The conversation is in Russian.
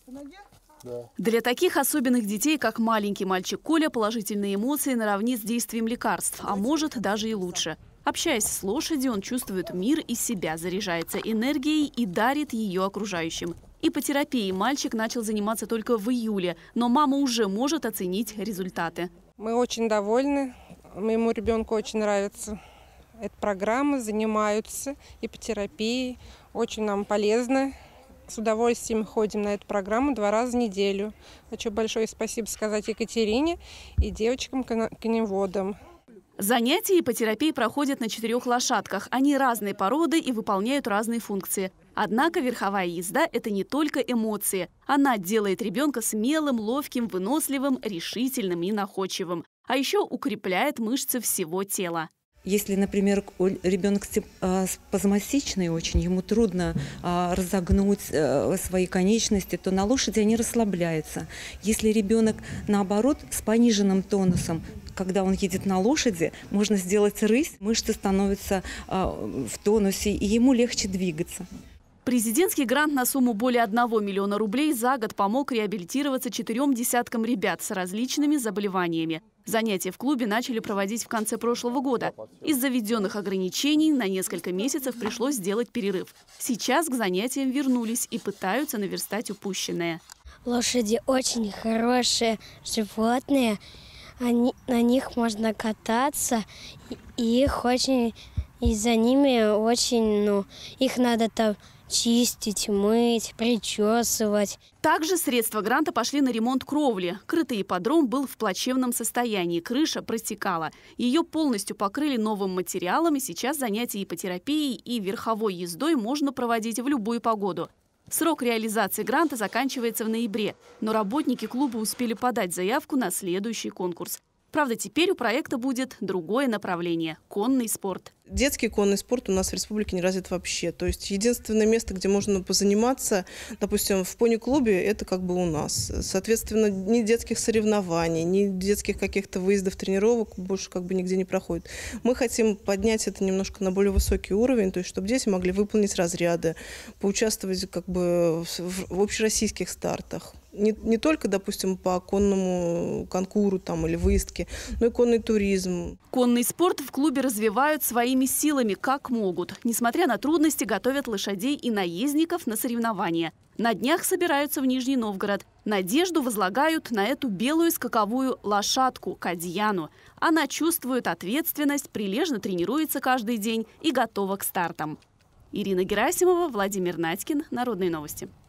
Для таких особенных детей, как маленький мальчик Коля, положительные эмоции наравне с действием лекарств, а может даже и лучше. Общаясь с лошадью, он чувствует мир и себя, заряжается энергией и дарит ее окружающим. Иппотерапией мальчик начал заниматься только в июле, но мама уже может оценить результаты. Мы очень довольны, моему ребенку очень нравится эта программа, занимаются иппотерапией, очень нам полезно. С удовольствием ходим на эту программу 2 раза в неделю. Хочу большое спасибо сказать Екатерине и девочкам-коневодам. Занятия иппотерапии проходят на 4 лошадках. Они разной породы и выполняют разные функции. Однако верховая езда – это не только эмоции. Она делает ребенка смелым, ловким, выносливым, решительным и находчивым. А еще укрепляет мышцы всего тела. Если, например, ребенок спазматичный очень, ему трудно разогнуть свои конечности, то на лошади они расслабляются. Если ребенок, наоборот, с пониженным тонусом, когда он едет на лошади, можно сделать рысь, мышцы становятся в тонусе, и ему легче двигаться. Президентский грант на сумму более 1 миллиона рублей за год помог реабилитироваться 4 десяткам ребят с различными заболеваниями. Занятия в клубе начали проводить в конце прошлого года. Из-за введенных ограничений на несколько месяцев пришлось сделать перерыв. Сейчас к занятиям вернулись и пытаются наверстать упущенное. Лошади очень хорошие животные. На них можно кататься, и за ними очень, их надо там чистить, мыть, причесывать. Также средства гранта пошли на ремонт кровли. Крытый ипподром был в плачевном состоянии, крыша протекала. Ее полностью покрыли новым материалом, и сейчас занятия иппотерапией и верховой ездой можно проводить в любую погоду. Срок реализации гранта заканчивается в ноябре, но работники клуба успели подать заявку на следующий конкурс. Правда, теперь у проекта будет другое направление – конный спорт. Детский конный спорт у нас в республике не развит вообще. То есть единственное место, где можно позаниматься, допустим, в пони-клубе, это как бы у нас. Соответственно, ни детских соревнований, ни детских каких-то выездов, тренировок больше как бы нигде не проходит. Мы хотим поднять это немножко на более высокий уровень, то есть чтобы дети могли выполнить разряды, поучаствовать как бы в общероссийских стартах. Не только, допустим, по конному конкуру там, или выездке, но и конный туризм. Конный спорт в клубе развивают своими силами, как могут. Несмотря на трудности, готовят лошадей и наездников на соревнования. На днях собираются в Нижний Новгород. Надежду возлагают на эту белую скаковую лошадку – Кадьяну. Она чувствует ответственность, прилежно тренируется каждый день и готова к стартам. Ирина Герасимова, Владимир Надькин. Народные новости.